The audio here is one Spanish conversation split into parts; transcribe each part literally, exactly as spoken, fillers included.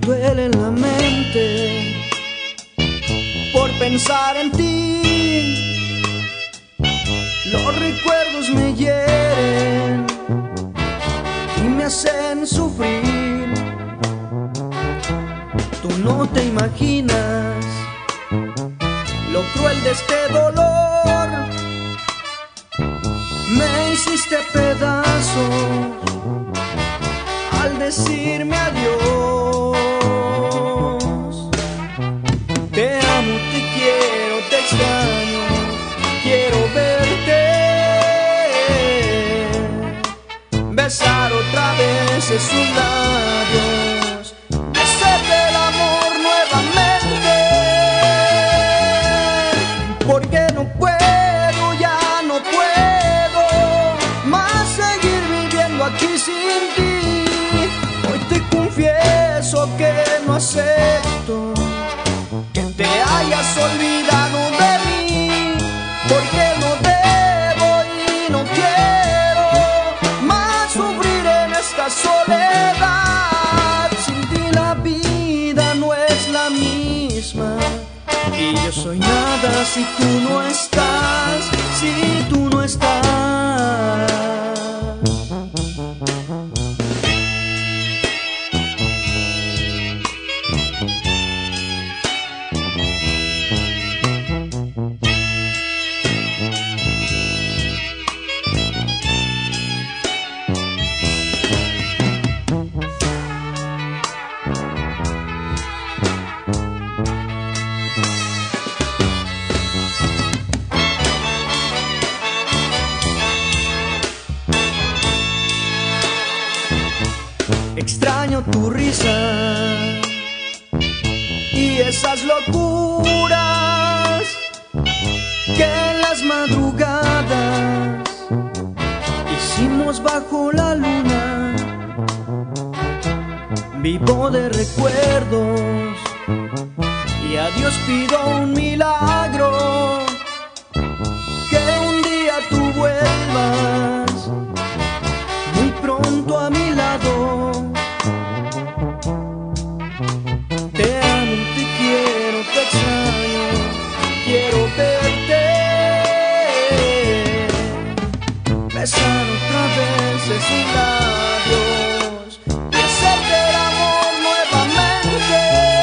duele la mente por pensar en ti. Los recuerdos me hieren y me hacen sufrir. Tú no te imaginas lo cruel de este dolor. Me hiciste pedazos al decirme adiós. Te amo, te quiero, te extraño, quiero verte. Besar otra vez esos labios, hacerte el amor nuevamente. Porque no puedo, ya no puedo más seguir viviendo aquí sin ti. Hoy te confieso que no acepto que te hayas olvidado de mí, porque no debo y no quiero más sufrir en esta soledad. Sin ti la vida no es la misma y yo soy nada si tú no estás, si tú no estás. Extraño tu risa y esas locuras que en las madrugadas hicimos bajo la luna. Vivo de recuerdos y a Dios pido un milagro, que un día tú vuelvas muy pronto a mi lado. Te amo, te quiero, te extraño, quiero verte. Besar otra vez esos labios y hacerte el amor nuevamente.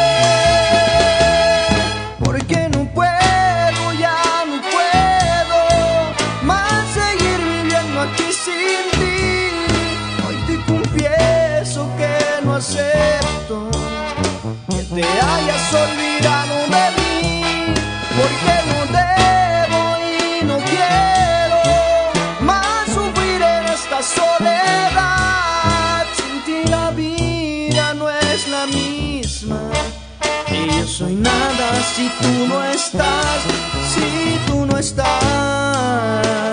Porque no puedo, ya no puedo más seguir viviendo aquí sin ti. Hoy te confieso que no acepto que te hayas olvidado de mí, porque no debo y no quiero más sufrir en esta soledad. Sin ti la vida no es la misma y yo soy nada si tú no estás, si tú no estás.